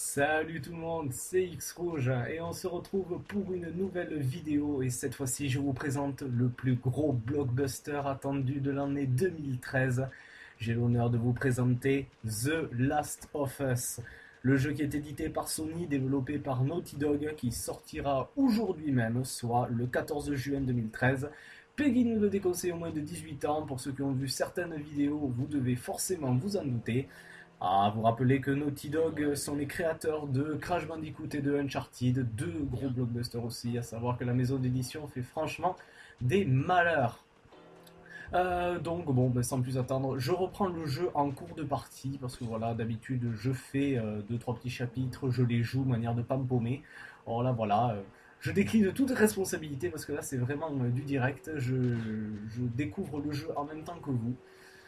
Salut tout le monde, c'est X-Rouge et on se retrouve pour une nouvelle vidéo et cette fois-ci je vous présente le plus gros blockbuster attendu de l'année 2013. J'ai l'honneur de vous présenter The Last of Us, le jeu qui est édité par Sony, développé par Naughty Dog, qui sortira aujourd'hui même, soit le 14 juin 2013. Peggy nous le déconseille au moins de 18 ans, pour ceux qui ont vu certaines vidéos, vous devez forcément vous en douter. Ah, vous rappelez que Naughty Dog sont les créateurs de Crash Bandicoot et de Uncharted, deux gros blockbusters aussi, à savoir que la maison d'édition fait franchement des malheurs. Donc bon, ben, sans plus attendre, je reprends le jeu en cours de partie, parce que voilà, d'habitude je fais deux trois petits chapitres, je les joue de manière de pas me paumer. Or là voilà, je décline toute responsabilité, parce que là c'est vraiment du direct, je découvre le jeu en même temps que vous.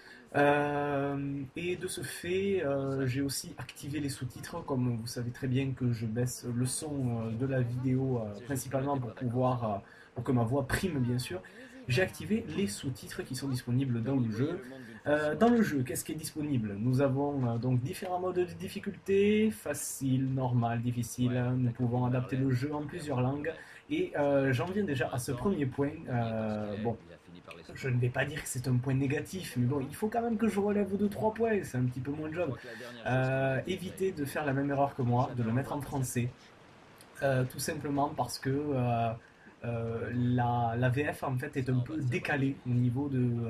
Et de ce fait, j'ai aussi activé les sous-titres, comme vous savez très bien que je baisse le son de la vidéo principalement pour que ma voix prime bien sûr. J'ai activé les sous-titres qui sont disponibles dans le jeu. Dans le jeu, qu'est-ce qui est disponible? Nous avons donc différents modes de difficulté, facile, normal, difficile. Nous pouvons adapter le jeu en plusieurs langues. Et j'en viens déjà à ce premier point. Bon, je ne vais pas dire que c'est un point négatif, mais bon, il faut quand même que je relève 2-3 points, c'est un petit peu mon job. Évitez de faire la même erreur que moi, de le mettre en français, tout simplement parce que la VF en fait est un peu décalée au niveau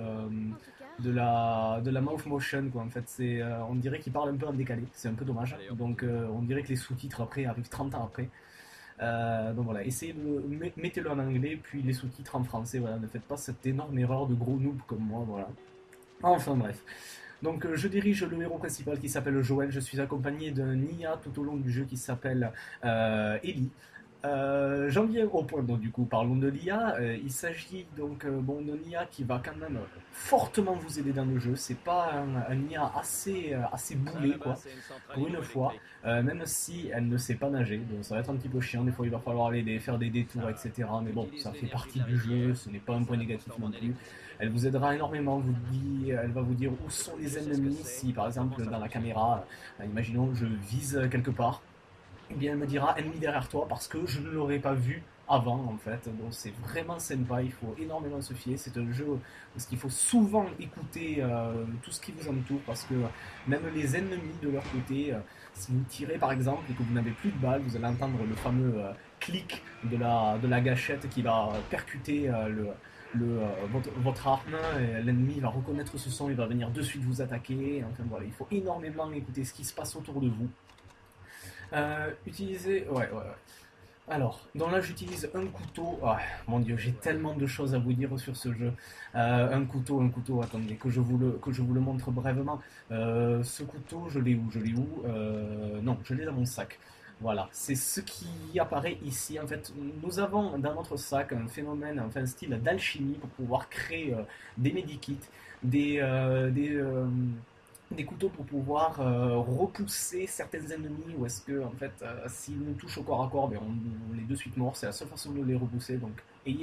de la mouth motion, quoi. En fait, on dirait qu'il parle un peu en décalé, c'est un peu dommage. Donc on dirait que les sous-titres après arrivent 30 ans après. Donc voilà, essayez mettez-le en anglais, puis les sous-titres en français. Voilà, ne faites pas cette énorme erreur de gros noob comme moi. Voilà. Enfin bref. Donc je dirige le héros principal qui s'appelle Joël. Je suis accompagné d'un IA tout au long du jeu qui s'appelle Ellie. J'en viens au point, donc du coup parlons de l'IA. Il s'agit donc bon, d'un IA qui va quand même fortement vous aider dans le jeu. C'est pas un IA assez boulé quoi, pour une fois, même si elle ne sait pas nager. Donc ça va être un petit peu chiant, des fois il va falloir aller faire des détours, etc. Mais bon, ça fait partie du jeu, ce n'est pas un point négatif non plus. Elle vous aidera énormément, elle va vous dire où sont les ennemis. Si par exemple dans la caméra, imaginons je vise quelque part, eh bien elle me dira ennemi derrière toi parce que je ne l'aurais pas vu avant en fait. Donc c'est vraiment sympa, il faut énormément se fier. C'est un jeu parce qu'il faut souvent écouter tout ce qui vous entoure parce que même les ennemis de leur côté, si vous tirez par exemple et que vous n'avez plus de balles, vous allez entendre le fameux clic de la gâchette qui va percuter votre arme, l'ennemi va reconnaître ce son, il va venir de suite vous attaquer. Enfin voilà, il faut énormément écouter ce qui se passe autour de vous. Utiliser. Ouais, ouais, ouais. Alors, dans là, j'utilise un couteau. Ah, mon dieu, j'ai tellement de choses à vous dire sur ce jeu. Un couteau, attendez, que je vous le montre brièvement. Ce couteau, je l'ai où? Je l'ai où? Non, je l'ai dans mon sac. Voilà, c'est ce qui apparaît ici. En fait, nous avons dans notre sac un phénomène, enfin un style d'alchimie pour pouvoir créer des medikits, des, euh, des, euh, des couteaux pour pouvoir repousser certains ennemis ou est-ce que en fait s'ils nous touchent au corps à corps ben, on est de suite mort, c'est la seule façon de les repousser donc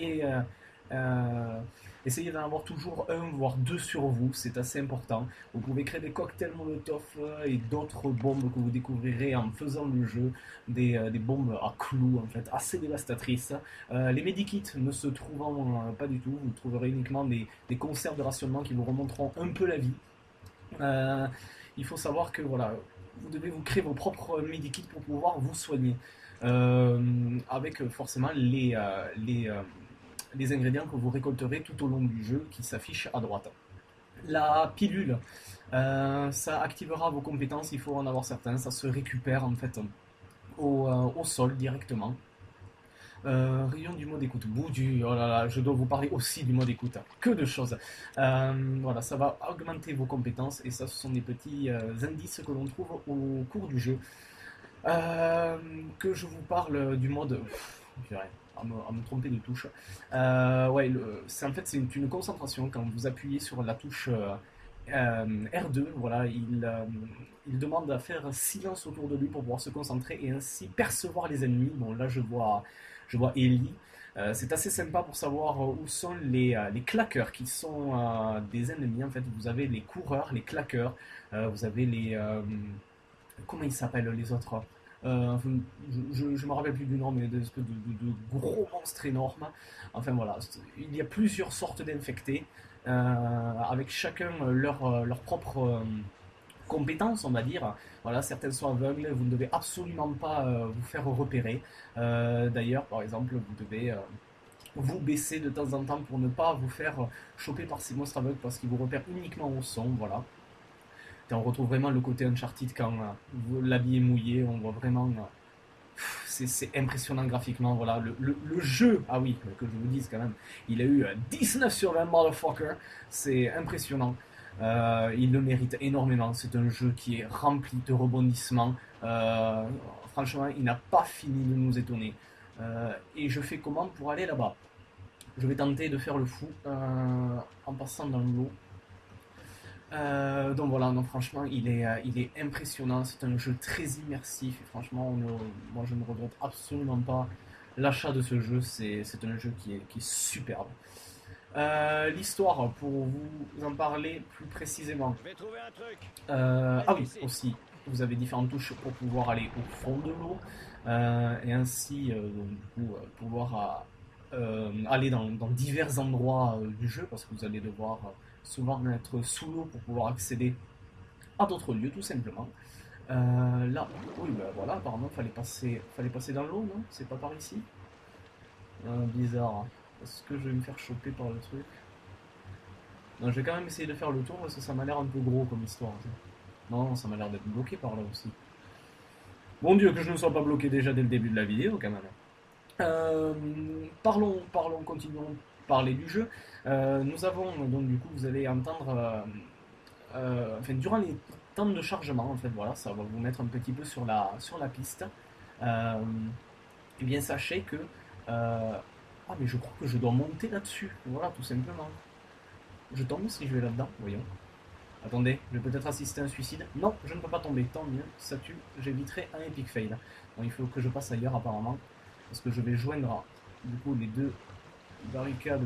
euh, essayez d'en avoir toujours un voire deux sur vous, c'est assez important. Vous pouvez créer des cocktails molotov et d'autres bombes que vous découvrirez en faisant le jeu, des bombes à clous en fait assez dévastatrices. Les medikits ne se trouvant pas du tout, vous trouverez uniquement des conserves de rationnement qui vous remonteront un peu la vie. euh, il faut savoir que voilà, vous devez vous créer vos propres medikits pour pouvoir vous soigner. Avec forcément les ingrédients que vous récolterez tout au long du jeu qui s'affichent à droite. La pilule, ça activera vos compétences, il faut en avoir certains, ça se récupère en fait au sol directement. Rayon du mode écoute. Boudu, oh là là, je dois vous parler aussi du mode écoute. Que de choses. Voilà, ça va augmenter vos compétences et ça, ce sont des petits indices que l'on trouve au cours du jeu. Que je vous parle du mode. À me tromper de touche. Ouais, en fait, c'est une concentration. Quand vous appuyez sur la touche R2, voilà, il demande à faire silence autour de lui pour pouvoir se concentrer et ainsi percevoir les ennemis. Bon, là, je vois Ellie. C'est assez sympa pour savoir où sont les claqueurs qui sont des ennemis. En fait, vous avez les coureurs, les claqueurs, vous avez les. Comment ils s'appellent les autres? Enfin, je me rappelle plus du nom, mais des espèces de gros monstres énormes. Enfin voilà, il y a plusieurs sortes d'infectés, avec chacun leur propre compétences, on va dire. Voilà, certaines sont aveugles, vous ne devez absolument pas vous faire repérer. D'ailleurs, par exemple, vous devez vous baisser de temps en temps pour ne pas vous faire choper par ces monstres aveugles parce qu'ils vous repèrent uniquement au son. Voilà. Et on retrouve vraiment le côté Uncharted quand l'habit est mouillé, on voit vraiment. C'est impressionnant graphiquement. Voilà. Le jeu, ah oui, que je vous dise quand même, il a eu 19 sur 20 motherfucker, c'est impressionnant. Il le mérite énormément. C'est un jeu qui est rempli de rebondissements. Franchement, il n'a pas fini de nous étonner. Et je fais comment pour aller là-bas? Je vais tenter de faire le fou en passant dans l'eau. Donc voilà, non, franchement, il est impressionnant. C'est un jeu très immersif. Et franchement, moi, je ne regrette absolument pas l'achat de ce jeu. C'est un jeu qui est superbe. L'histoire, pour vous en parler plus précisément. Ah oui, aussi, vous avez différentes touches pour pouvoir aller au fond de l'eau et ainsi donc, du coup, pouvoir aller dans divers endroits du jeu parce que vous allez devoir souvent être sous l'eau pour pouvoir accéder à d'autres lieux tout simplement. Là, oui, ben voilà, apparemment fallait passer dans l'eau, non? C'est pas par ici? Bizarre. Est-ce que je vais me faire choper par le truc? Non, je vais quand même essayer de faire le tour parce que ça m'a l'air un peu gros comme histoire. Non, ça m'a l'air d'être bloqué par là aussi. Bon Dieu, que je ne sois pas bloqué déjà dès le début de la vidéo quand même. Euh, continuons de parler du jeu. Nous avons, donc du coup, vous allez entendre, enfin, durant les temps de chargement, en fait, voilà, ça va vous mettre un petit peu sur sur la piste. Euh, et bien, sachez que, ah, mais je crois que je dois monter là-dessus, voilà, tout simplement. Je tombe si je vais là-dedans, voyons. Attendez, je vais peut-être assister à un suicide. Non, je ne peux pas tomber, tant mieux, ça tue, j'éviterai un epic fail. Bon, il faut que je passe ailleurs apparemment, parce que je vais joindre du coup les deux barricades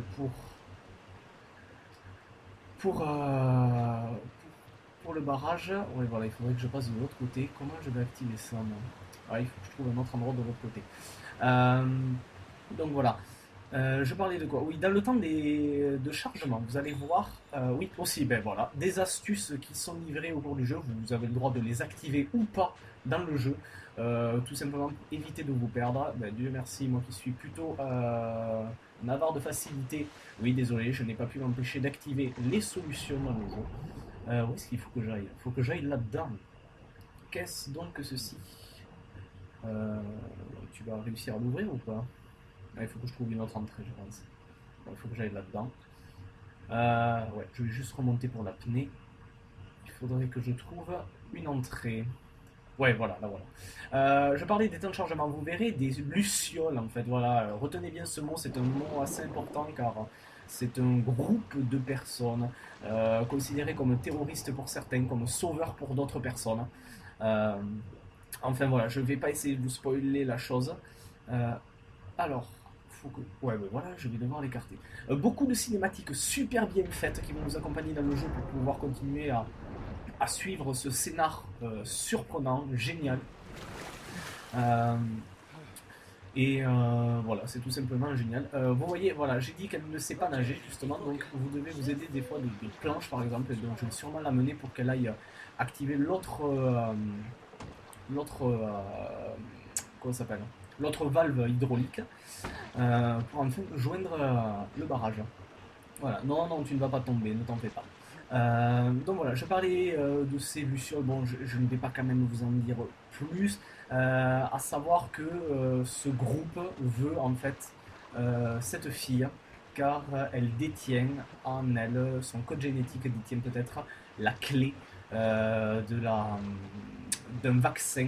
pour, euh, pour le barrage. Ouais, voilà, il faudrait que je passe de l'autre côté. Comment je vais activer ça, moi? Ah, il faut que je trouve un autre endroit de l'autre côté. Euh, donc voilà. Je parlais de quoi? Oui, dans le temps de chargement, vous allez voir, oui, aussi, ben voilà, des astuces qui sont livrées au cours du jeu. Vous avez le droit de les activer ou pas dans le jeu, tout simplement pour éviter de vous perdre. Ben, Dieu merci, moi qui suis plutôt un avare de facilité. Oui, désolé, je n'ai pas pu m'empêcher d'activer les solutions dans le jeu. Où est-ce qu'il faut que j'aille? Il faut que j'aille là-dedans. Qu'est-ce donc que ceci? Euh, Tu vas réussir à l'ouvrir ou pas? Il faut que je trouve une autre entrée, je pense. Il faut que j'aille là-dedans. Ouais, je vais juste remonter pour l'apnée. Il faudrait que je trouve une entrée. Ouais, voilà, là voilà. Je parlais des temps de chargement. Vous verrez des lucioles en fait. Voilà, retenez bien ce mot. C'est un mot assez important car c'est un groupe de personnes considérés comme terroristes pour certains, comme sauveurs pour d'autres personnes. Euh, enfin voilà, je vais pas essayer de vous spoiler la chose. Euh, alors, faut que... Ouais, ben voilà, je vais devoir l'écarter. Beaucoup de cinématiques super bien faites qui vont nous accompagner dans le jeu pour pouvoir continuer à suivre ce scénar surprenant, génial. Euh, voilà, c'est tout simplement génial. Vous voyez, voilà, j'ai dit qu'elle ne sait pas nager justement, donc vous devez vous aider des fois de planches par exemple. Donc je vais sûrement l'amener pour qu'elle aille activer l'autre, comment ça s'appelle? L'autre valve hydraulique pour enfin joindre le barrage. Voilà, non, non, tu ne vas pas tomber, ne t'en fais pas. Donc voilà, je parlais de ces lucioles, bon, je ne vais pas quand même vous en dire plus, à savoir que ce groupe veut en fait cette fille, car elle détient en elle, son code génétique détient peut-être la clé de d'un vaccin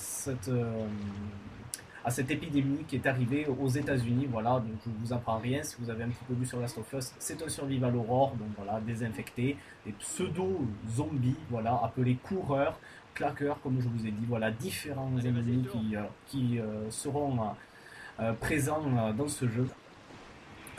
à cette épidémie qui est arrivée aux États-Unis. Voilà, donc je vous apprends rien si vous avez un petit peu vu sur Last of Us. C'est un survival horror, donc voilà, désinfecté, des pseudo-zombies, voilà, appelés coureurs, claqueurs, comme je vous ai dit, voilà, différents ennemis qui seront présents dans ce jeu.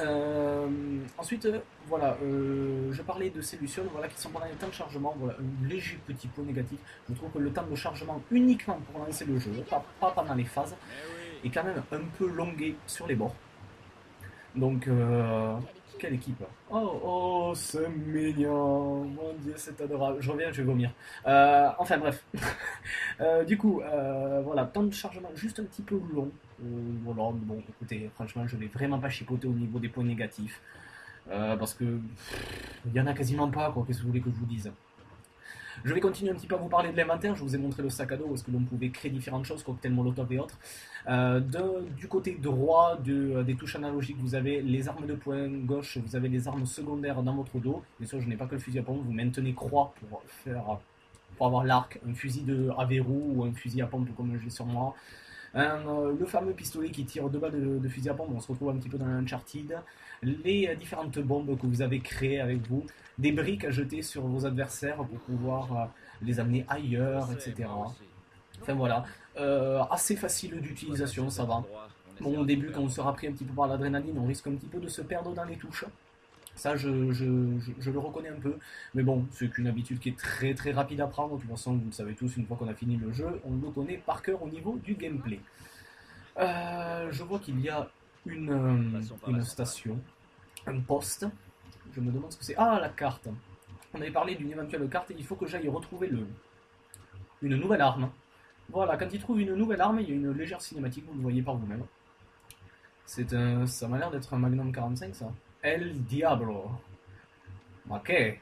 Ensuite, voilà, je parlais de ces lucioles voilà, qui sont pendant les temps de chargement. Voilà, un léger petit point négatif. Je trouve que le temps de chargement uniquement pour lancer le jeu, pas pendant les phases, est quand même un peu longué sur les bords. Donc, quelle équipe? Oh, c'est mignon. Mon Dieu, c'est adorable. Je reviens, je vais vomir. Enfin, bref. Du coup, voilà, temps de chargement juste un petit peu long. Voilà, bon, écoutez, franchement, je vais vraiment pas chipoter au niveau des points négatifs. Parce que il y en a quasiment pas, quoi. Qu'est-ce que vous voulez que je vous dise? Je vais continuer un petit peu à vous parler de l'inventaire. Je vous ai montré le sac à dos où est-ce que l'on pouvait créer différentes choses, cocktail molotov et autres. Du côté droit des touches analogiques, vous avez les armes de poing, gauche, vous avez les armes secondaires dans votre dos. Bien sûr, je n'ai pas que le fusil à pompe, vous maintenez croix pour avoir l'arc, un fusil à verrou ou un fusil à pompe comme j'ai sur moi. Le fameux pistolet qui tire deux balles de fusil à pompe, on se retrouve un petit peu dans l'Uncharted. Les différentes bombes que vous avez créées avec vous, des briques à jeter sur vos adversaires pour pouvoir les amener ailleurs, etc. Enfin voilà, assez facile d'utilisation, ça va. Bon, au début, quand on sera pris un petit peu par l'adrénaline, on risque un petit peu de se perdre dans les touches. Ça, je le reconnais un peu. Mais bon, c'est qu'une habitude qui est très très rapide à prendre. De toute façon, vous le savez tous, une fois qu'on a fini le jeu, on le connaît par cœur au niveau du gameplay. Je vois qu'il y a une station, un poste. Je me demande ce que c'est. Ah, la carte. On avait parlé d'une éventuelle carte et il faut que j'aille retrouver une nouvelle arme. Voilà, quand il trouve une nouvelle arme, il y a une légère cinématique, vous le voyez par vous-même. Ça m'a l'air d'être un Magnum 45, ça. El Diablo. Ok.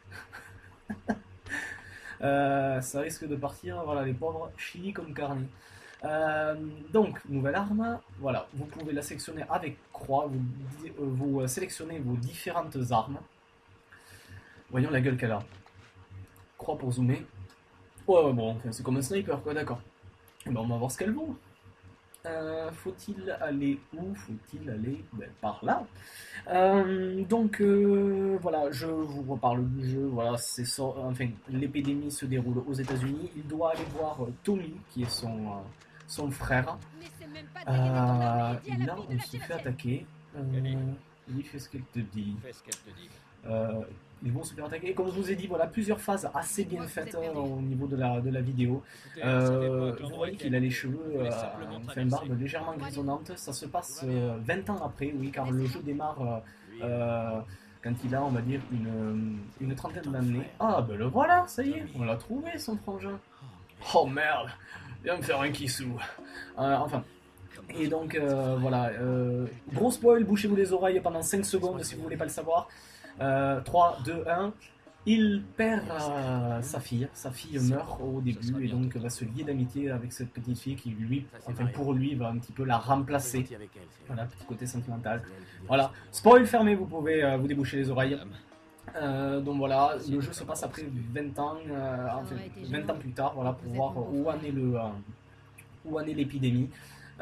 Ça risque de partir, voilà, les pauvres, chili comme carne. Donc, nouvelle arme, voilà, vous pouvez la sélectionner avec croix, vous sélectionnez vos différentes armes. Voyons la gueule qu'elle a. Croix pour zoomer. Ouais, bon, enfin, c'est comme un sniper, quoi, d'accord. Ben, on va voir ce qu'elle vaut. Faut-il aller où? Faut-il aller par là? Voilà, je vous reparle du jeu. Voilà, enfin, l'épidémie se déroule aux États-Unis. Il doit aller voir Tommy, qui est son frère. Et là, on se fait attaquer. Il fait ce qu'elle te dit. Ils vont se faire attaquer. Comme je vous ai dit, voilà, plusieurs phases assez bien faites au niveau de la vidéo. Vous voyez qu'il a les cheveux, enfin une barbe légèrement grisonnante. Ça se passe 20 ans après, oui, car le jeu démarre quand il a, on va dire, une trentaine d'années. Ah, ben le voilà, ça y est, on l'a trouvé, son frangin. Oh merde, viens me faire un kissou. Enfin. Et donc, voilà, gros spoil, bouchez-vous les oreilles pendant 5 secondes si vous voulez pas le savoir. 3, 2, 1. Il perd sa fille. Sa fille meurt au début et donc va se lier d'amitié avec cette petite fille qui, lui, enfin pour lui, va un petit peu la remplacer. Voilà, petit côté sentimental. Voilà, spoil fermé, vous pouvez vous déboucher les oreilles. Donc voilà, le jeu se passe après 20 ans, enfin 20 ans plus tard, voilà, pour voir où en est l'épidémie.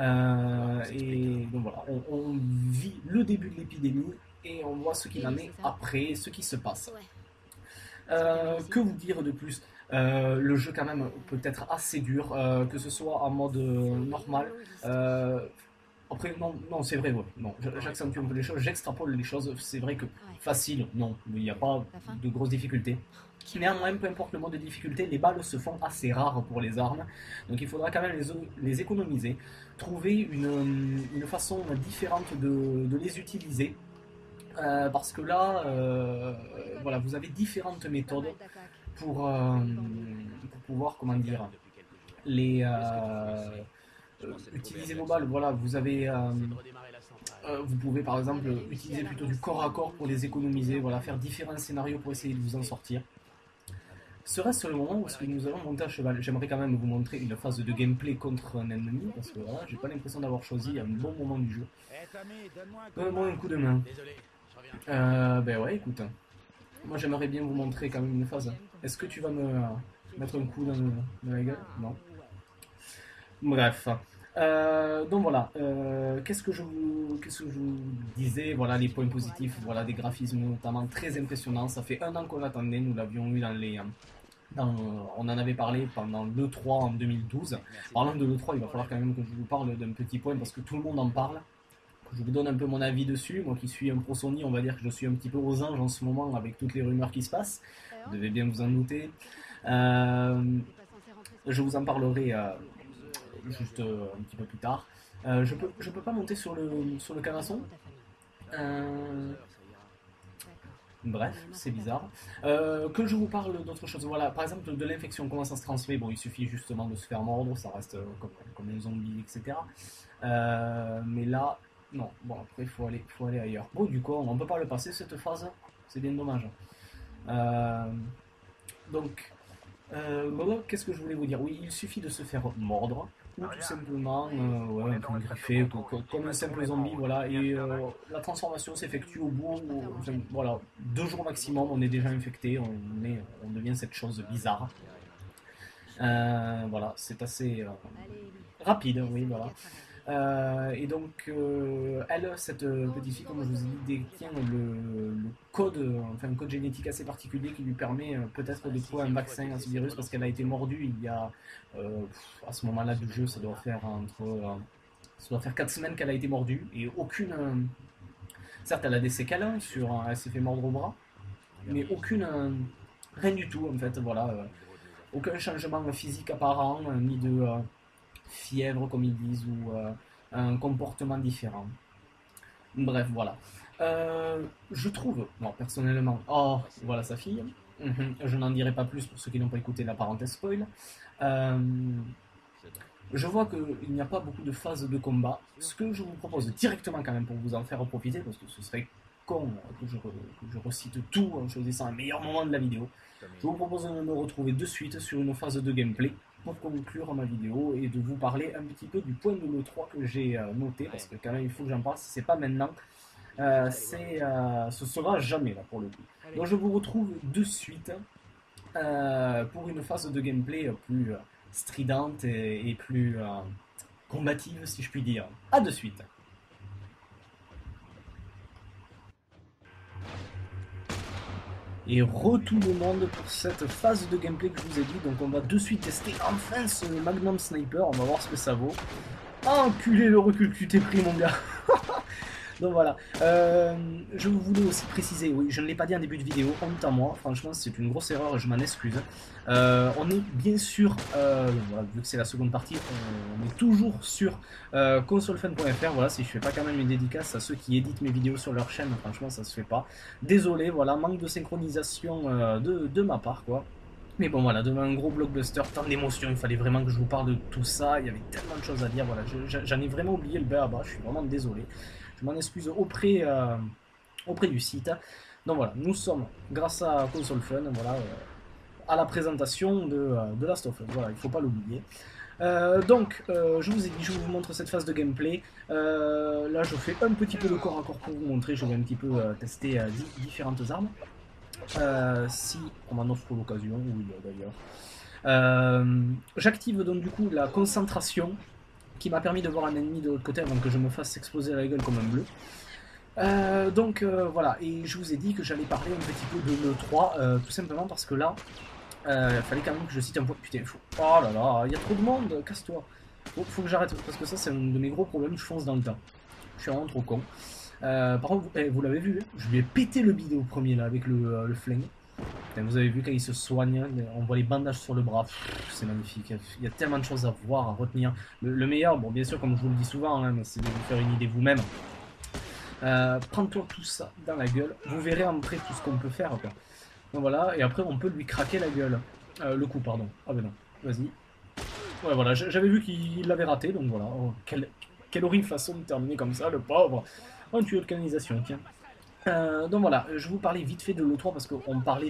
Et donc voilà, on vit le début de l'épidémie et on voit ce qu'il en est après, ce qui se passe. Que vous dire de plus? Le jeu quand même peut être assez dur, que ce soit en mode normal. Après, non, c'est vrai, ouais. Non, j'accentue un peu les choses, j'extrapole les choses. C'est vrai que facile, non, il n'y a pas de grosses difficultés. Néanmoins, peu importe le mode de difficulté, les balles se font assez rares pour les armes, donc il faudra quand même les économiser, trouver une façon différente de les utiliser, parce que là, voilà, vous avez différentes méthodes pour pouvoir, comment dire, utiliser vos balles. Voilà, vous pouvez par exemple utiliser plutôt du corps à corps pour les économiser, voilà, faire différents scénarios pour essayer de vous en sortir. Serait-ce le moment où nous allons monter à cheval? J'aimerais quand même vous montrer une phase de gameplay contre un ennemi, parce que voilà, j'ai pas l'impression d'avoir choisi un bon moment du jeu. Donne-moi un coup de main. Ben ouais, écoute. Moi j'aimerais bien vous montrer quand même une phase. Est-ce que tu vas me mettre un coup dans la gueule? Non. Bref. Donc voilà, qu'est-ce que je vous disais? Voilà les points positifs, voilà des graphismes notamment très impressionnants. Ça fait un an qu'on l'attendait, nous l'avions eu on en avait parlé pendant l'E3 en 2012. Parlant de l'E3, il va falloir quand même que je vous parle d'un petit point parce que tout le monde en parle je vous donne un peu mon avis dessus. Moi qui suis un pro Sony, on va dire que je suis un petit peu aux anges en ce moment avec toutes les rumeurs qui se passent. Vous devez bien vous en douter. Je vous en parlerai juste un petit peu plus tard. Je peux pas monter sur le canasson. Bref, c'est bizarre. Que je vous parle d'autre chose. Voilà, par exemple, de l'infection, comment ça se transmet. Bon, il suffit justement de se faire mordre, ça reste comme les zombies, etc. Mais là, non. Bon, après, faut aller ailleurs. Bon, du coup, on peut pas le passer cette phase. C'est bien dommage. Euh, donc, voilà, qu'est-ce que je voulais vous dire? Oui, il suffit de se faire mordre, ou tout simplement ouais, un peu griffer, comme un simple zombie, voilà. Et la transformation s'effectue au bout, enfin, voilà, 2 jours maximum, on est déjà infecté, on devient cette chose bizarre. Voilà, c'est assez rapide, oui, voilà. Et donc, elle, cette petite fille, comme je vous ai dit, détient le code, enfin un code génétique assez particulier qui lui permet peut-être de trouver un vaccin à ce virus parce qu'elle a été mordue il y a, à ce moment-là du jeu, ça doit faire 4 semaines qu'elle a été mordue et aucune, certes, elle a des séquelles elle s'est fait mordre au bras, mais aucune, rien du tout en fait, voilà, aucun changement physique apparent, ni de fièvre comme ils disent ou un comportement différent. Bref, voilà. Je trouve, bon, personnellement, oh, voilà sa fille. Je n'en dirai pas plus pour ceux qui n'ont pas écouté la parenthèse spoil. Euh, je vois qu'il n'y a pas beaucoup de phases de combat. Ce que je vous propose directement quand même pour vous en faire profiter, parce que ce serait con que je recite tout en choisissant un meilleur moment de la vidéo. Je vous propose de me retrouver de suite sur une phase de gameplay pour conclure ma vidéo et de vous parler un petit peu du point de l'E3 que j'ai noté, parce que quand même il faut que j'en parle, si c'est pas maintenant, ce sera jamais là pour le coup. Donc je vous retrouve de suite pour une phase de gameplay plus stridente et plus combative si je puis dire. A de suite. Et retour au monde pour cette phase de gameplay que je vous ai dit. Donc on va de suite tester enfin ce Magnum Sniper. On va voir ce que ça vaut. Enculé le recul que tu t'es pris mon gars. Donc voilà, je voulais aussi préciser, oui, je ne l'ai pas dit en début de vidéo, honte à moi, franchement c'est une grosse erreur et je m'en excuse. On est bien sûr, voilà, vu que c'est la seconde partie, on est toujours sur consolefun.fr, voilà, si je fais pas quand même une dédicace à ceux qui éditent mes vidéos sur leur chaîne, franchement ça se fait pas. Désolé, voilà, manque de synchronisation de ma part, quoi. Mais bon voilà, demain un gros blockbuster, tant d'émotions, il fallait vraiment que je vous parle de tout ça, il y avait tellement de choses à dire, voilà, j'en ai vraiment oublié le bas, je suis vraiment désolé. Je m'en excuse auprès du site. Donc voilà, nous sommes, grâce à Console Fun, voilà, à la présentation de Last of Us, voilà, il ne faut pas l'oublier. Donc, je vous ai dit, je vous montre cette phase de gameplay. Là, je fais un petit peu de corps à corps pour vous montrer, je vais un petit peu tester différentes armes. Si on m'en offre l'occasion, oui d'ailleurs. J'active donc du coup la concentration qui m'a permis de voir un ennemi de l'autre côté avant que je me fasse exploser la gueule comme un bleu. Donc voilà, et je vous ai dit que j'allais parler un petit peu de l'E3, tout simplement parce que là, il fallait quand même que je cite un point. Putain, oh là là, il y a trop de monde, casse-toi. Faut que j'arrête, parce que ça c'est un de mes gros problèmes, je fonce dans le tas. Je suis vraiment trop con. Par contre, vous l'avez vu, hein, je lui ai pété le bide au premier là avec le flingue. Vous avez vu quand il se soigne, on voit les bandages sur le bras, c'est magnifique, il y a tellement de choses à voir, à retenir. Le meilleur, bon bien sûr comme je vous le dis souvent, hein, c'est de vous faire une idée vous-même. Prends-toi tout ça dans la gueule, vous verrez après tout ce qu'on peut faire. Quoi. Donc voilà, et après on peut lui craquer la gueule. Le coup, pardon. Ah ben non, vas-y. Ouais voilà, j'avais vu qu'il l'avait raté, donc voilà. Oh, quelle horrible façon de terminer comme ça, le pauvre. Un tuyau de canalisation, tiens. Donc voilà, je vous parlais vite fait de l'E3 parce qu'on parlait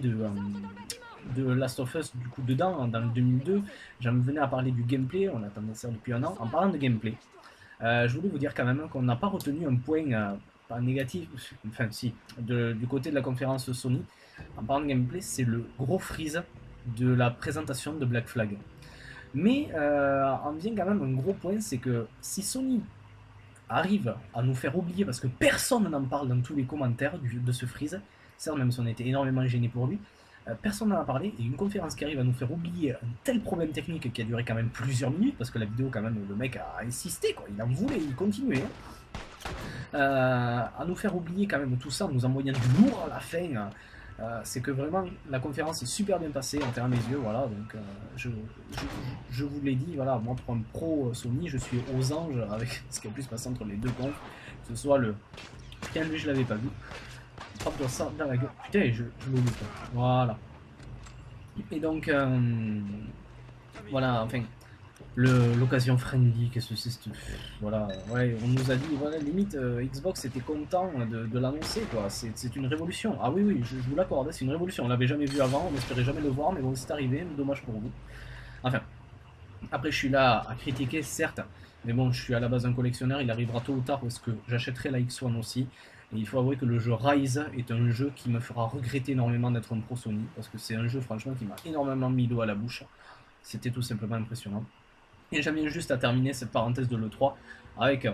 de Last of Us du coup dedans, hein, dans le 2002. J'en venais à parler du gameplay, on attendait ça depuis un an. En parlant de gameplay, je voulais vous dire quand même qu'on n'a pas retenu un point pas négatif, enfin si, du côté de la conférence Sony. En parlant de gameplay, c'est le gros freeze de la présentation de Black Flag. Mais en vient quand même un gros point, c'est que si Sony arrive à nous faire oublier, parce que personne n'en parle dans tous les commentaires de ce freeze, certes même si on était énormément gêné pour lui, personne n'en a parlé, et une conférence qui arrive à nous faire oublier un tel problème technique qui a duré quand même plusieurs minutes, parce que la vidéo quand même, le mec a insisté, quoi, il en voulait, il continuait. à nous faire oublier quand même tout ça, nous envoyant du lourd à la fin. C'est que vraiment la conférence est super bien passée en à mes yeux, voilà, donc je vous l'ai dit, voilà, moi pour un pro Sony, je suis aux anges avec ce qui a pu se passer entre les deux confs, que ce soit le... Putain, lui je l'avais pas vu, hop, ça dans la gueule, putain, je l'ai vu, voilà. Et donc, voilà, enfin, l'occasion friendly, qu'est-ce que c'est, voilà, ouais, on nous a dit, voilà, limite, Xbox était content de l'annoncer, quoi, c'est une révolution. Ah oui, oui, je vous l'accorde, c'est une révolution, on l'avait jamais vu avant, on n'espérait jamais le voir, mais bon, c'est arrivé, dommage pour vous. Enfin, après, je suis là à critiquer, certes, mais bon, je suis à la base un collectionneur, il arrivera tôt ou tard parce que j'achèterai la X1 aussi. Et il faut avouer que le jeu Rise est un jeu qui me fera regretter énormément d'être un pro Sony, parce que c'est un jeu franchement qui m'a énormément mis l'eau à la bouche. C'était tout simplement impressionnant. Et j'en viens juste à terminer cette parenthèse de l'E3 avec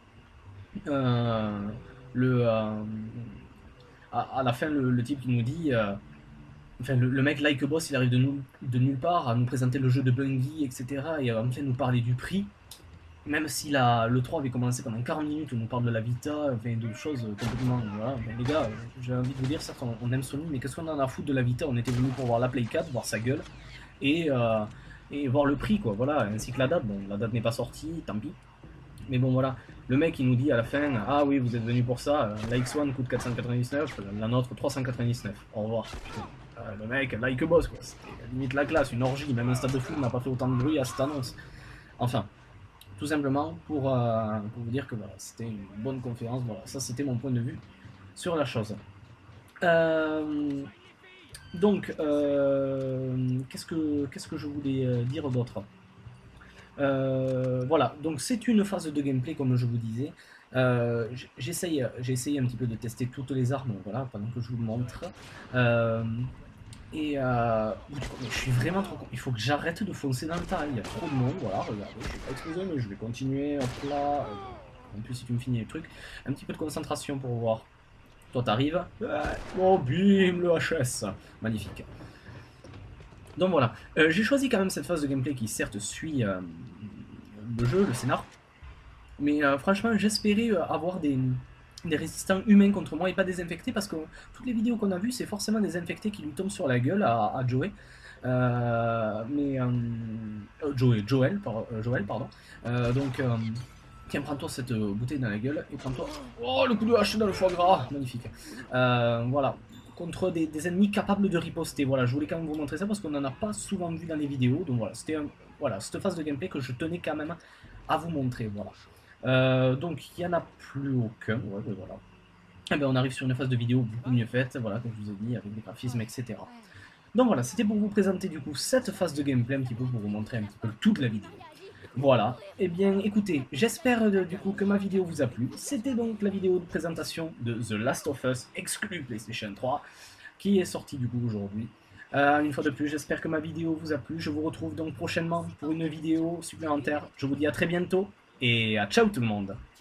à la fin le type qui nous dit... Enfin, le mec like boss, il arrive de nulle part à nous présenter le jeu de Bungie, etc. Et à nous parler du prix. Même si le 3 avait commencé pendant 40 minutes, on nous parle de la Vita, enfin, de choses complètement... Voilà. Ben, les gars, j'ai envie de vous dire, certes, on aime Sony, mais qu'est-ce qu'on en a à foutre de la Vita? On était venu pour voir la Play 4, voir sa gueule, et voir le prix, quoi. Voilà, ainsi que la date. Bon, la date n'est pas sortie, tant pis. Mais bon, voilà. Le mec, il nous dit à la fin, ah oui, vous êtes venu pour ça, la X1 coûte 499, la nôtre 399. Au revoir. Le mec, like boss, quoi. C'était limite la classe, une orgie. Même un stade de foot n'a pas fait autant de bruit à cette annonce. Enfin, tout simplement pour vous dire que voilà, c'était une bonne conférence. Voilà, ça c'était mon point de vue sur la chose. Donc, qu'est-ce que je voulais dire d'autre? Voilà, donc c'est une phase de gameplay comme je vous disais. J'ai essayé un petit peu de tester toutes les armes, voilà, pendant que je vous montre. Je suis vraiment trop con. Il faut que j'arrête de foncer dans le tas. Il y a trop de monde. Voilà, regardez, je suis pas explosé, mais je vais continuer. Hop là. En plus, si tu me finis les trucs, un petit peu de concentration pour voir. Toi, t'arrives. Oh, bim, le HS. Magnifique. Donc voilà. J'ai choisi quand même cette phase de gameplay qui, certes, suit le jeu, le scénar. Mais franchement, j'espérais avoir des résistants humains contre moi et pas des infectés, parce que toutes les vidéos qu'on a vues, c'est forcément des infectés qui lui tombent sur la gueule à Joey. Joel, pardon. Donc, tiens, prends-toi cette bouteille dans la gueule et prends-toi... Oh, le coup de hache dans le foie gras, magnifique. Voilà, contre des ennemis capables de riposter. Voilà, je voulais quand même vous montrer ça parce qu'on n'en a pas souvent vu dans les vidéos. Donc voilà, c'était voilà, cette phase de gameplay que je tenais quand même à vous montrer. Voilà. Donc il n'y en a plus aucun, ouais, ben voilà. Et ben on arrive sur une phase de vidéo beaucoup mieux faite, voilà, comme je vous ai dit, avec des graphismes, etc. Donc voilà, c'était pour vous présenter du coup cette phase de gameplay, un petit peu pour vous montrer un petit peu toute la vidéo. Voilà, et bien écoutez, j'espère du coup que ma vidéo vous a plu. C'était donc la vidéo de présentation de The Last of Us exclu PlayStation 3, qui est sortie du coup aujourd'hui. Une fois de plus, j'espère que ma vidéo vous a plu. Je vous retrouve donc prochainement pour une vidéo supplémentaire. Je vous dis à très bientôt. Et à ciao tout le monde!